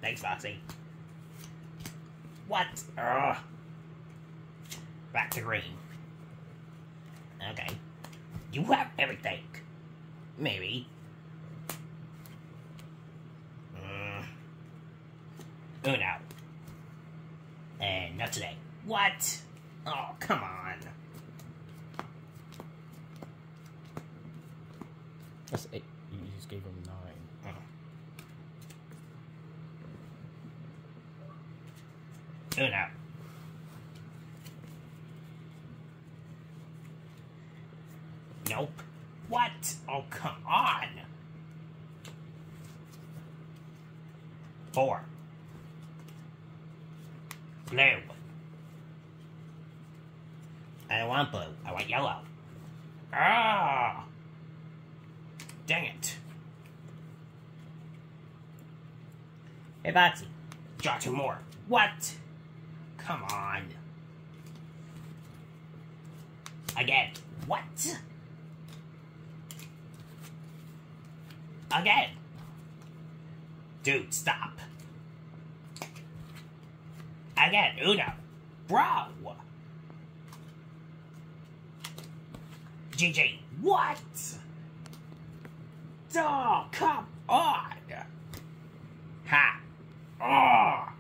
Thanks, Foxy. What? Ugh. Back to green. Okay. You have everything. Maybe. Uno. And not today. What? Oh, come on. That's 8. You just gave him 9. Uno. Nope. What? Oh, come on. 4. Blue. I don't want blue. I want yellow. Ah! Dang it. Hey, Foxy. Draw 2 more. What? Come on. Again. What? Again. Dude, stop. Again, Uno. Bro. GG. What? Oh, come on. Ha. Oh.